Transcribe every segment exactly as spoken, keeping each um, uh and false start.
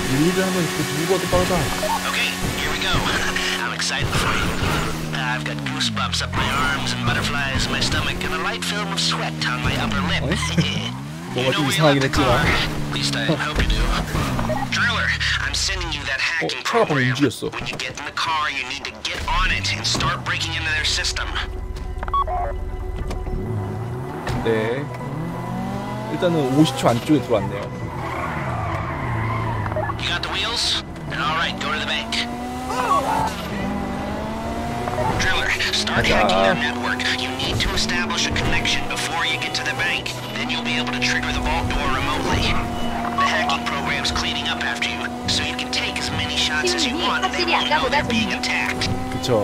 일일을 하면 그 누구보다 빠르다. Okay, here we go. I'm excited for you. I've got goosebumps up my arms and butterflies in my stomach and a light film of sweat on my upper lip. 뭔가 좀 이상하긴 했지만. At least I hope you do. Driller, I'm sending you that hacking program. When you get in the car, you need to get on it and start breaking into their system. 네. 일단은 오십 초 안쪽에 들어왔네요. You got the wheels? All right, go to the bank. Driller, start hacking their network. You need to establish a connection before you get to the bank. Then you'll be able to trigger the vault door remotely. The hacking program's cleaning up after you, so you can take as many shots as you want and they won't know they're being attacked. 그쵸.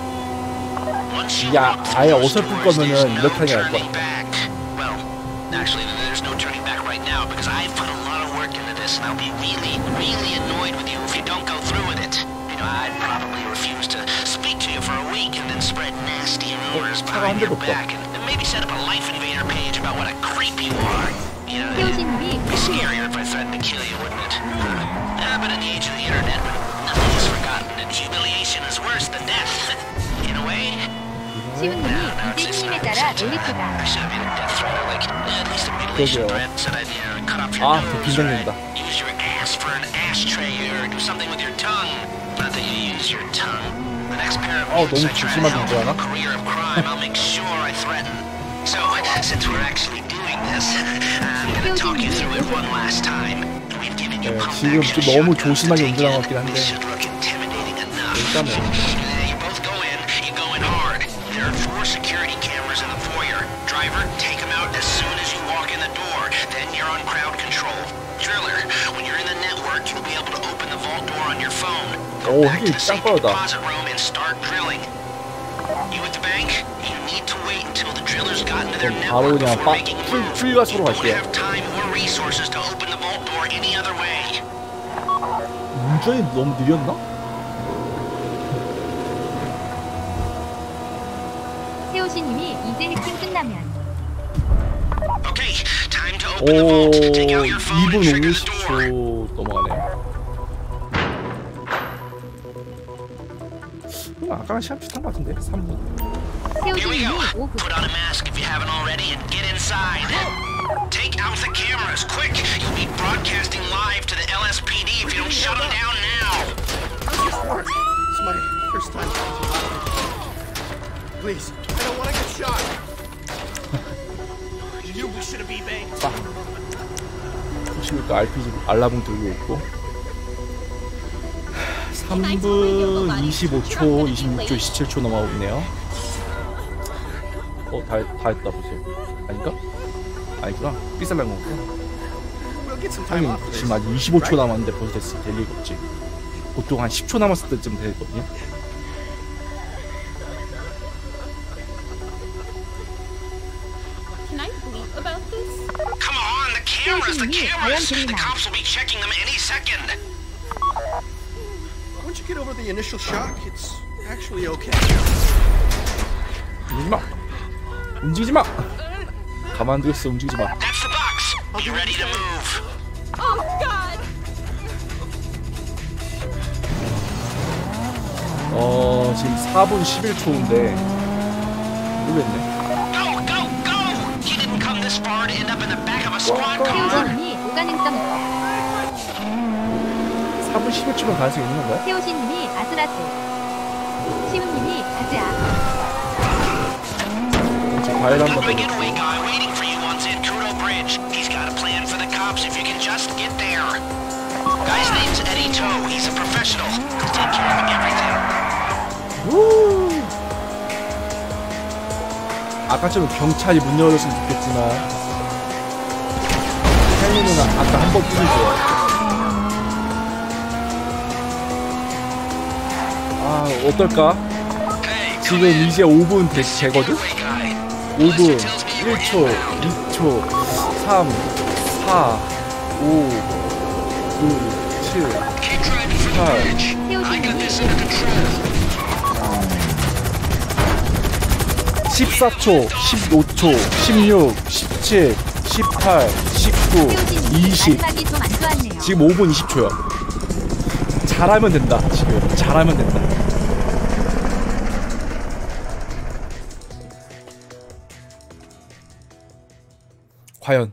야, 아예 어설플 거면은 이렇게 하는 게 나을 것 같아. Well, actually, there's no turning back right now because I've put a lot of work into this and I'll be really, really annoyed with you if you don't go through with it. You know, I'd probably refuse to speak to you for a week and then spread nasty rumors behind your back and maybe set up a Life Invader page about what a creep you are. You know, it'd be scarier if I threatened to kill you, wouldn't it? Uh, but in the age of the internet, nothing is forgotten and humiliation is worse than death. In a way. 시우님이 이재님에 따라 엘리트다. I should have made a death threat or like at least a mutilation threat. Said I'd you know, cut off your 아, nose or 긴장된다. use your ass for an ashtray or do something with your tongue. Not that you use your tongue. The next pair of 어, mutants 너무 I try to help 조심하게 in a 하나? career of crime, I'll make sure I threaten. So, since we're actually doing this, I'm gonna talk you through it one last time. We've given you pump 지금 action 좀 너무 shotguns to 조심하게 take 운전한 in. 것 같긴 한데. This should look intimidating enough. 일단은 You both go in, you go in hard. There are four security cameras in the foyer. Driver, take them out as soon as you walk in the door. Then you're on crowd control. Driller, when you're in the network, you'll be able to open the vault door on your phone. Go 오, back to 이게 the 짱 safe 빠르다. deposit room and start drilling. You at the bank? You need to wait until the drillers got into their 바로 network 그냥 before 빡 making a 풀, move. 풀가스로 You don't 갈게요. have time or resources to open the vault door any other way. 운전이 너무 느렸나? 세호시님이 이제 해킹 끝나면. Okay, time to open the vault. Take out your phone and 오, trigger 이 분 the door. 오십 초 넘어가네요. 아까랑 시간 비슷한 것 같은데? 삼 분. Here we go. 세호시님이 오 분. Put on a mask if you haven't already and get inside. Take out the cameras, quick! You'll be broadcasting live to the L S P D if you don't shut them down now. It's my first time. Please, I don't want to get shot. You knew we should have been banked. 지금 또 알피지 알라봉 들고 있고. 삼 분 이십오 초, 이십육 초, 이십칠 초 넘어가고 있네요. 어, 다, 다 했다 벌써. 아닌가? 아니구나. 삐살난 거구나. We'll get some time 하긴 off. 지금 아직 이십오 초 남았는데 벌써 됐어. 될 리가 없지. 보통 한 십 초 남았을 때쯤 되거든요. Can I bleep about this? Come on, the cameras, the cameras! The cops will be checking them any second. Once you get over the initial shock, it's actually okay. 움직이지 마. 움직이지 마. 가만 두겠어. 움직이지 마. That's the box. Be ready to move. Oh God! 어, 지금 사 분 십일 초인데 모르겠네. Go, go, go! You didn't come this far to end up in the back of a squad car. 세호시님이 오가능성. 사 분 십일 초면 가능성이 있는 건가요? 세호시님이 아슬아슬. 시우님이 가자. 지금 과일 한번 Got my 더. getaway guy waiting for you on Zancudo Bridge. He's got a plan for the cops if you can just get there. Guy's name's Eddie Toe. He's a professional. He'll take care of everything. 우! 아까처럼 경찰이 문 열었으면 좋겠지만 헬리는 아까 한 번뿐이죠. 아, 어떨까? 지금 이제 오 분 되, 되거든? 오 분, 일 초, 이 초, 삼, 사, 오, 육, 칠, 팔, 십사 초, 십오 초, 십육, 십칠, 십팔, 십구, 이십. 마지막이 좀 안 좋았네요. 지금 오 분 이십 초야. 잘하면 된다. 지금 잘하면 된다. 과연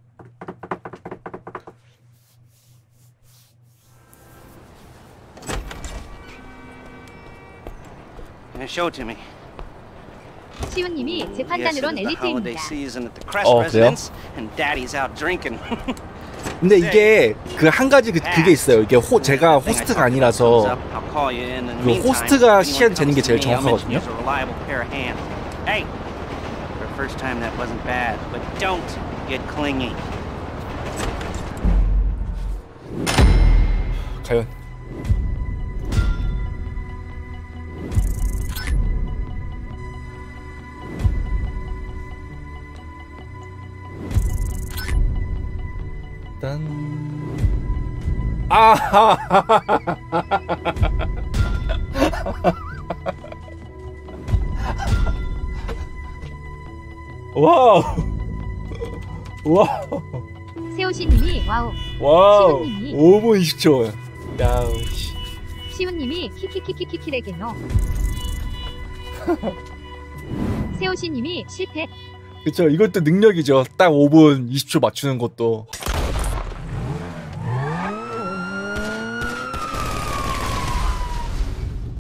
Show it to me. 시우님이 재판단으론 Yes, it is the holiday 엘리트입니다. season at the Crest 어, 그래요? residence, and Daddy's out drinking. 근데 이게 그 한 가지 그, 그게 있어요. 이게 호 제가 호스트가 아니라서 그 호스트가 시간 재는 게 제일 정확하거든요. Hey, for the first time that wasn't bad, but don't get clingy. 과연 딴 아하 와우 와우 세호씨님이 와우. 와우 시우님이. 오 분 이십 초. 야 씨. 시우님이 키키키키키키레게노. 세호씨님이 실패. 그쵸 이것도 능력이죠. 딱 오 분 이십 초 맞추는 것도.